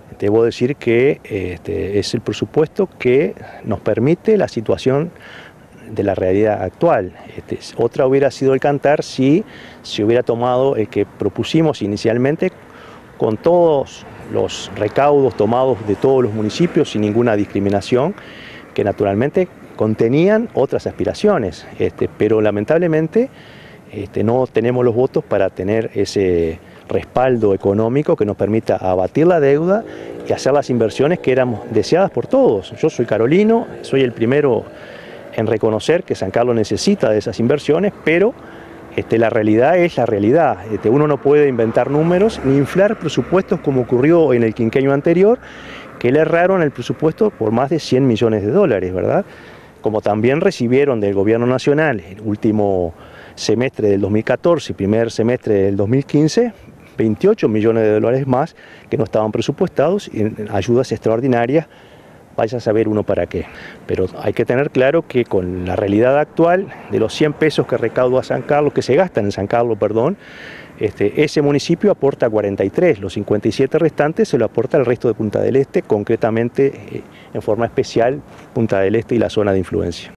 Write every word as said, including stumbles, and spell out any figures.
debo decir que este, es el presupuesto que nos permite la situación de la realidad actual. Este, otra hubiera sido el cantar si se hubiera tomado el que propusimos inicialmente, con todos los recaudos tomados de todos los municipios sin ninguna discriminación, que naturalmente contenían otras aspiraciones, este, pero lamentablemente este, no tenemos los votos para tener ese respaldo económico que nos permita abatir la deuda y hacer las inversiones que eran deseadas por todos. Yo soy carolino, soy el primero en reconocer que San Carlos necesita de esas inversiones, pero Este, la realidad es la realidad. Este, uno no puede inventar números ni inflar presupuestos como ocurrió en el quinquenio anterior, que le erraron el presupuesto por más de cien millones de dólares, ¿verdad? Como también recibieron del gobierno nacional el último semestre del dos mil catorce y primer semestre del dos mil quince, veintiocho millones de dólares más que no estaban presupuestados en ayudas extraordinarias. Vaya a saber uno para qué. Pero hay que tener claro que con la realidad actual, de los cien pesos que recauda San Carlos, que se gastan en San Carlos, perdón, este, ese municipio aporta cuarenta y tres, los cincuenta y siete restantes se lo aporta el resto de Punta del Este, concretamente eh, en forma especial Punta del Este y la zona de influencia.